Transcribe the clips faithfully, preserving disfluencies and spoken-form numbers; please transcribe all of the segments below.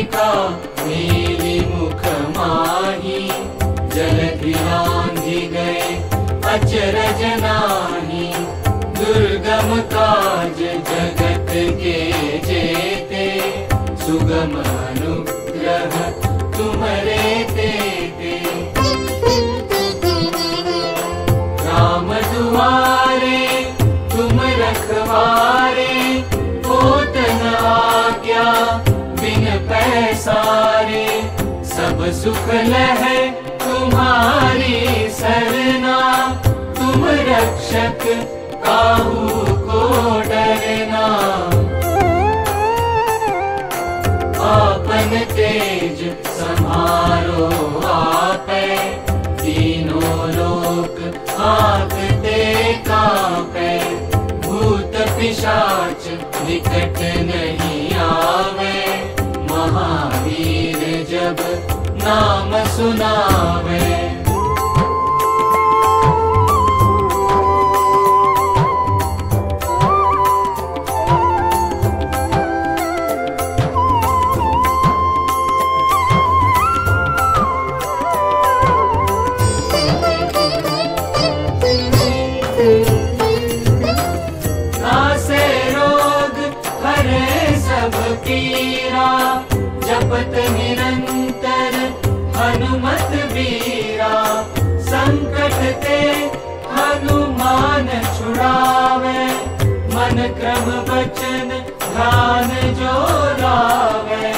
चंद्रिका नीली मुख माही, जलधि लांघि गए अचरज नाही। दुर्गम काज जगत के जेते, सुगम अनुग्रह तुम्हारे तेते। राम दुआरे तुम रखवारे, होत न आज्ञा बिन पैसारे। सब सुख लहै तुम्हारी सरना, तुम रक्षक काहू को डरना। आपन तेज संहारो आपै, तीनों लोक आंकते कांपै। भूत पिशाच निकट नहीं आवे, महावीर जब नाम सुनावे। जपत निरंतर हनुमत वीरा, संकट ते हनुमान छुड़ावे। मन क्रम वचन ध्यान जो लावे,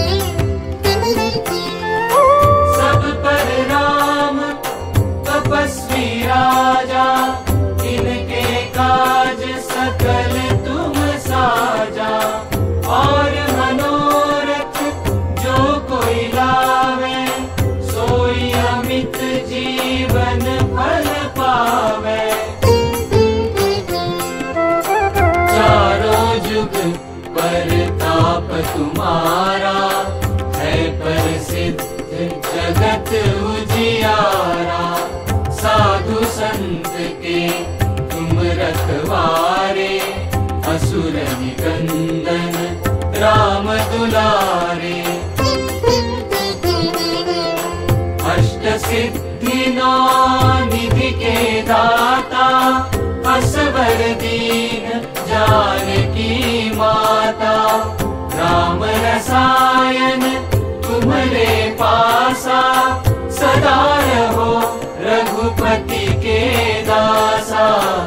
सब पर राम तपस्वी राजा। इनके काज सकल तुम साजा, और मनोरथ जो कोई लावे, सोई अमित जीवन फल पावे। चारों जुग परताप तुम्हारा, है प्रसिद्ध जगत उजियारा। साधु संत के तुम रखवारे, असुर निकंदन राम दुलारे। अष्ट सिद्धि नौ निधि के दाता, असवर दीन जानकी माता। राम रसायन तुम्हारे पासा, सदा रहो रघुपति के दासा।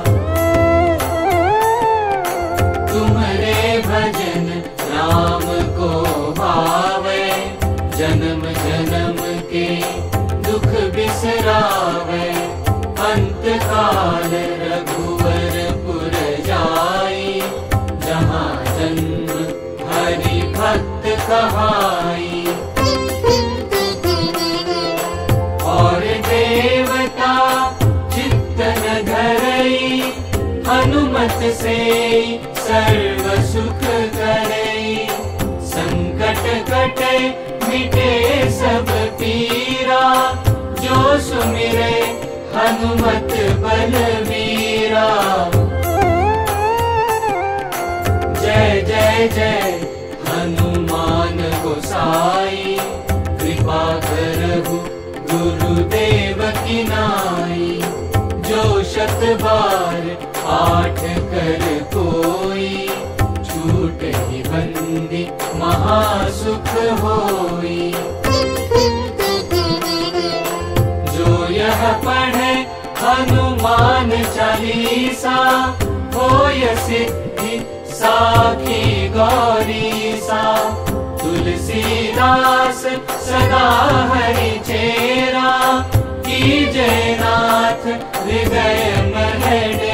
तुम्हारे भजन राम को भावे, जन्म जन्म के दुख बिसरावे। अंत काल रघुवर पुर जाई, जहाँ जन्म हरि भक्त कहाई। और देवता चित्तन धरई, हनुमत से सर्व सुख करई। संकट कटे मिटे सब पीरा, जो सुमिरे हनुमत बलवीरा। जय जय जय हनुमान गोसाई, कृपा करहु गुरुदेव की नाई। जो शत बार पाठ कर कोई, छूटहि बंदी महासुख होई। जो यह पढ़े हनुमान चालीसा, होय सिद्धि साखी गौरीसा। तुलसीदास सदा हरि चेरा, कीजय नाथ हृदय में